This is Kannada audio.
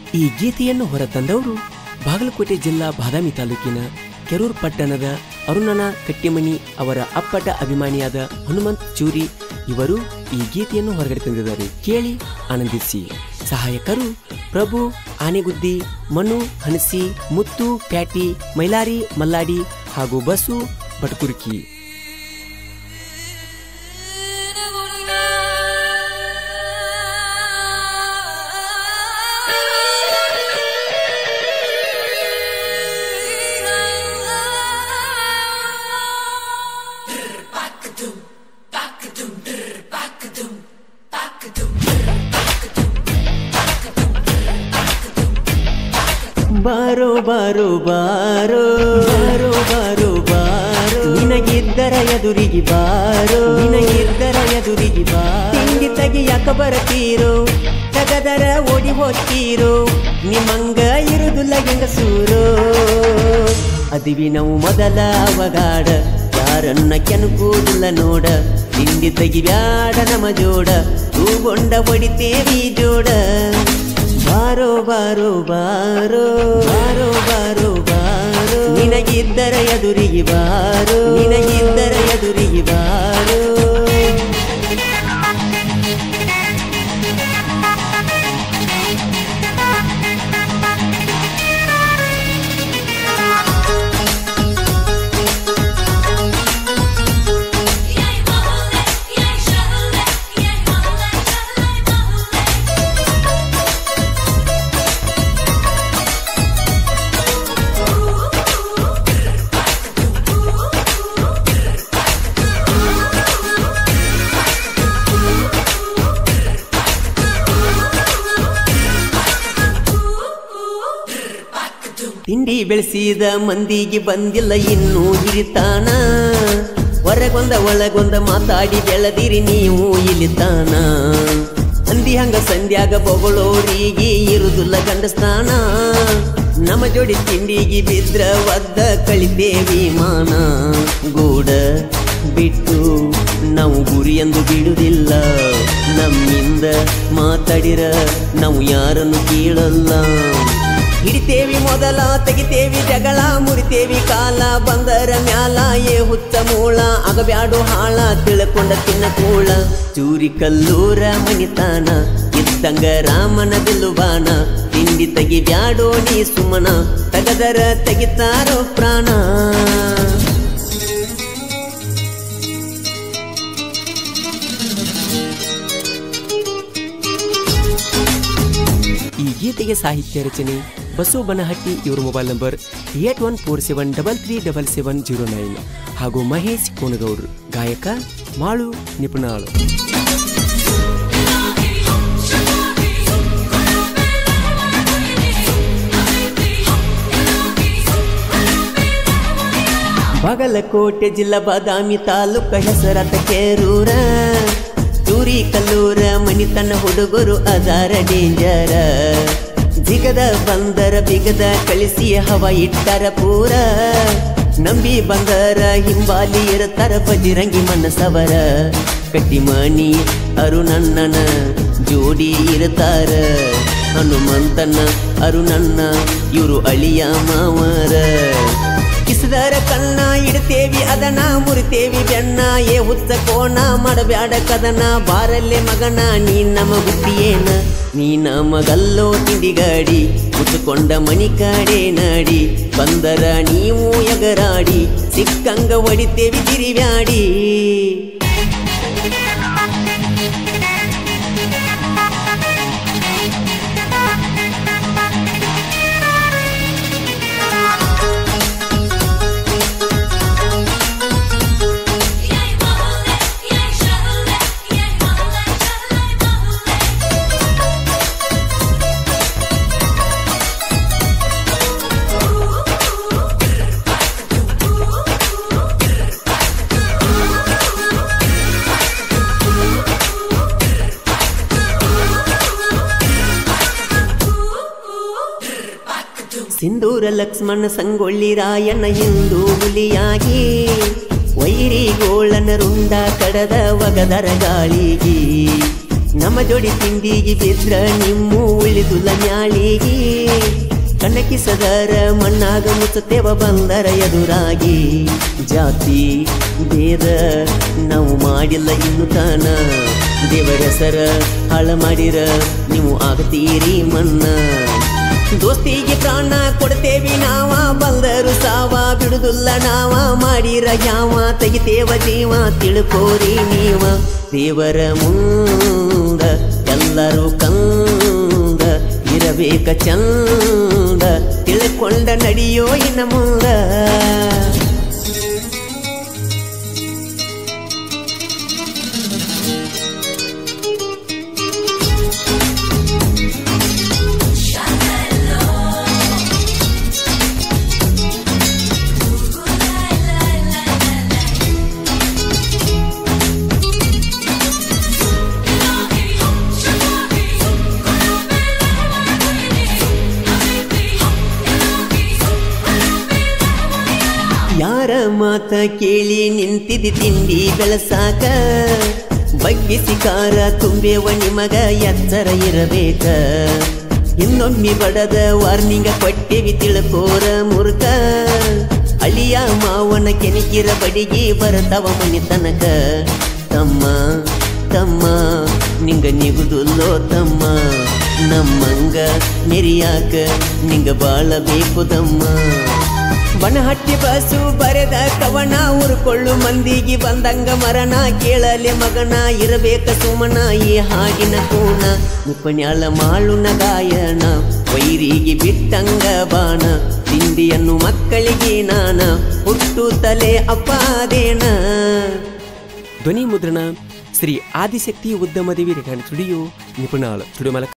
ಈ ಗೀತೆಯನ್ನು ಹೊರತಂದವರು ಬಾಗಲಕೋಟೆ ಜಿಲ್ಲಾ ಬಾದಾಮಿ ತಾಲೂಕಿನ ಕೆರೂರು ಪಟ್ಟಣದ ಅರುಣನ ಕಟ್ಟಿಮನಿ ಅವರ ಅಪ್ಪಟ ಅಭಿಮಾನಿಯಾದ ಹನುಮಂತ್ ಚೂರಿ ಇವರು ಈ ಗೀತೆಯನ್ನು ಹೊರಗಡೆ ತಂದಿದ್ದಾರೆ. ಕೇಳಿ ಆನಂದಿಸಿ. ಸಹಾಯಕರು ಪ್ರಭು ಆನೆಗುದ್ದಿ, ಮನು ಹನಸಿ, ಮುತ್ತು ಪ್ಯಾಟಿ, ಮೈಲಾರಿ ಮಲ್ಲಾಡಿ ಹಾಗೂ ಬಸು ಬಟ್ಕುರ್ಕಿ. ಬಾರೋ ಬಾರೋ ಬಾರೋ ಬಾರೋ ಬಾರೋ ಬಾರೋ ನಿನಗಿದ್ದರ ಎದುರಿಗೆ ಬಾರೋ ನಿನಗಿದ್ದರ ಎದುರಿಗೆ ಬಾರೋ ತಿಂಡಿ ತೆಗಿಯಾಕ ಬರತೀರೋ ತಗದರ ಓಡಿ ಹೋಗ್ತೀರೋ ನಿಮ್ಮಂಗ ಇರುದಿಲ್ಲ ಗಂಗಸೂರೋ ಅದಿವಿ ನಾವು ಮೊದಲ ಅವಗಾಡ ಯಾರನ್ನ ಕೆಣಕುವುದಿಲ್ಲ ನೋಡ ತಿಂಡಿ ತೆಗಿಬ್ಯಾಡ ನಮ ಜೋಡ ತೂಗೊಂಡ ಹೊಡಿತೇವಿ ಜೋಡ ಬಾರೋ ಬಾರೋ ಬಾರೋ ಬಾರೋ ಬಾರೋ ಬಾರೋ ನಿನಗಿದ್ದರ ಎದುರಿಗೆ ಬಾರೋ ನಿನಗಿದ್ದರ ಎದುರಿಗೆ ಬಾರೋ ತಿಂಡಿ ಬೆಳೆಸಿದ ಮಂದಿಗೆ ಬಂದಿಲ್ಲ ಇನ್ನೂ ಹಿರಿತಾನ ಹೊರಗೊಂದ ಒಳಗೊಂದ ಮಾತಾಡಿ ಬೆಳೆದಿರಿ ನೀವು ಇಲ್ಲಿತಾನ ಅಂದಿ ಹಂಗ ಸಂಧ್ಯಾಗ ಬೊಗಳೋರಿಗೆ ಇರುದಿಲ್ಲ ಗಂಡಸ್ತಾನ ನಮ್ಮ ಜೋಡಿ ತಿಂಡಿಗೆ ಬಿದ್ರ ಒದ್ದ ಕಳಿತೇವಿ ಮಾನ ಗೂಡ ಬಿಟ್ಟು ನಾವು ಗುರಿಯಂದು ಬಿಡುವುದಿಲ್ಲ ನಮ್ಮಿಂದ ಮಾತಾಡಿರ ನಾವು ಯಾರನ್ನು ಕೇಳಲ್ಲ ಹಿಡಿತೇವಿ ಮೊದಲ ತೆಗಿತೇವಿ ಜಗಳ ಮುರಿತೇವಿ ಕಾಲ ಬಂದರ ಮ್ಯಾಲ ಏ ಹುತ್ತ ಮೂಳ ಆಗಬ್ಯಾಡು ಹಾಳ ತಿಳ್ಕೊಂಡ ತಿನ್ನ ಕೂಳ ಚೂರಿ ಕಲ್ಲೂರ ಮನಿತಾನ ಇದ್ದಂಗ ರಾಮನ ಬಿಲ್ಲುಬಾನ ತಿಂಡಿ ತೆಗಿಬ್ಯಾಡೋ ನೀ ಸುಮನ ತಗದರ ತೆಗಿತಾರೋ ಪ್ರಾಣ ಈ ಗೀತೆಗೆ ಸಾಹಿತ್ಯ ರಚನೆ ಬಸು ಬನಹಟ್ಟಿ. ಇವರ ಮೊಬೈಲ್ ನಂಬರ್ 8147337709 ಹಾಗೂ ಮಹೇಶ್ ಕೋನಗೌಡ್ರು. ಗಾಯಕ ಮಾಳು ನಿಪುಣಾಳು. ಬಾಗಲಕೋಟೆ ಜಿಲ್ಲಾ ಬಾದಾಮಿ ತಾಲೂಕ ಹೆಸರಾತ ಕೆರೂರ ಚೂರಿ ಕಲ್ಲೂರ ಮನಿತನ ಹುಡುಗರು ಅದಾರ ಡೇಂಜರ ಜಿಗದ ಬಂದರ ಬಿಗದ ಕಳಿಸಿ ಹವ ಇಟ್ಟರ ಪೂರ ನಂಬಿ ಬಂದರ ಹಿಂಬಾಲಿ ಇರತರ ಬಜಿರಂಗಿ ಮನಸವರ ಕಟ್ಟಿಮನಿ ಅರುಣಣ್ಣನ ಜೋಡಿ ಇರತಾರ ಹನುಮಂತನ ಅರುಣಣ್ಣ ಇವರು ಅಳಿಯ ಮಾವರ ಕಿಸದರ ಕಣ್ಣ ಇಡ್ತೇವಿ ಅದನ ಮುರಿತೇವಿ ಬೆನ್ನ ಏ ಹುತ್ತ ಕೋಣ ಮಾಡಬ್ಯಾಡ ಕದನ ಬಾರಲ್ಲೇ ಮಗನ ನೀ ನಮ್ಮ ಬುದ್ಧಿಯೇನ ನೀ ನಮಗಲ್ಲೋ ತಿಂಡಿಗಾಡಿ ಕುತ್ಕೊಂಡ ಮನಿ ಕಾಡೆ ನಾಡಿ ಬಂದರ ನೀವು ಎಗರಾಡಿ ಸಿಕ್ಕಂಗ ಹೊಡಿತೇವಿ ತಿರಿವ್ಯಾಡಿ ಸಿಂಧೂರ ಲಕ್ಷ್ಮಣ ಸಂಗೊಳ್ಳಿ ರಾಯಣ್ಣ ಹಿಂದೂ ಹುಲಿಯಾಗಿ ವೈರಿ ಗೋಳನ ರುಂಡ ಕಡದ ಒಗದರ ಗಾಳಿಗಿ ನಮ್ಮ ಜೋಡಿ ತಿಂಡಿಗೆ ಬಿದ್ರ ನಿಮ್ಮ ಉಳಿದುಲ್ಲ ನ್ಯಾಳಿಗೆ ಕಣ್ಣಕಿಸದರ ಮಣ್ಣಾಗ ಮುಚ್ಚುತ್ತೇವ ಬಂದರ ಎದುರಾಗಿ ಜಾತಿ ಭೇದ ನಾವು ಮಾಡಿಲ್ಲ ಇನ್ನು ತಾನ ದೇವರ ಹೆಸರ ಹಾಳ ಮಾಡಿರ ನೀವು ಆಗತೀರಿ ಮನ್ನ ದೋಸ್ತಿಗೆ ಪ್ರಾಣ ಕೊಡ್ತೇವಿ ನಾವ ಬಂದರು ಸಾವ ಬಿಡುದಿಲ್ಲ ನಾವ ಮಾಡಿರ ಯಾವ ತೆಗಿತೇವ ಜೀವ ತಿಳ್ಕೋರಿ ನೀವ ದೇವರ ಮುಂದ ಎಲ್ಲರೂ ಕಂದ ಇರಬೇಕ ಚಂದ ತಿಳ್ಕೊಂಡ ನಡೆಯೋ ಇನ್ನ ಮುಂದ ಯಾರ ಮಾತ ಕೇಳಿ ನಿಂತಿದಿ ತಿಂಡಿ ಬೆಳಸಾಕ ಬಗ್ಗಿಸಿ ಕಾರ ತುಂಬೆವ ನಿಮಗ ಎಚ್ಚರ ಇರಬೇಕ ಇನ್ನೊಮ್ಮೆ ಬಡದ ವಾರ್ನಿಂಗ ಕೊಟ್ಟೆವಿ ತಿಳ್ಕೋರ ಮುರುಕ ಅಳಿಯ ಮಾವನ ಕೆಣಕಿರ ಬಡಿಗೆ ಬರತವ ಮನಿ ತನಕ ತಮ್ಮ ತಮ್ಮ ನಿಂಗ ನಿಗುದುಲ್ಲೋ ತಮ್ಮ ನಮ್ಮಂಗ ನೆರಿಯಾಕ ನಿಂಗ ಬಾಳಬೇಕು ತಮ್ಮ ಬನಹಟ್ಟಿ ಬಸು ಬರೆದ ಕವನ ಉರ್ಕೊಳ್ಳು ಮಂದಿಗೆ ಬಂದಂಗ ಮರಣ ಕೇಳಲೆ ಮಗನ ಇರಬೇಕ ಸುಮನ ಈ ಹಾಗಿನ ಕೂನ ಉಪನ್ಯಾಳ ಮಾಳುನ ಗಾಯನ ವೈರಿಗೆ ಬಿಟ್ಟಂಗ ಬಾಣ ತಿಂಡಿಯನ್ನು ಮಕ್ಕಳಿಗೆ ನಾನ ಹುಟ್ಟು ತಲೆ ಅಪ್ಪಾದೇನ ಧ್ವನಿ ಮುದ್ರಣ ಶ್ರೀ ಆದಿಶಕ್ತಿ ಉದ್ಯಮ ದೇವಿ ರೆಕಾರ್ಡಿಂಗ್ ಸ್ಟುಡಿಯೋ ನಿಪುಣಾಳ ತುಡುಮಲ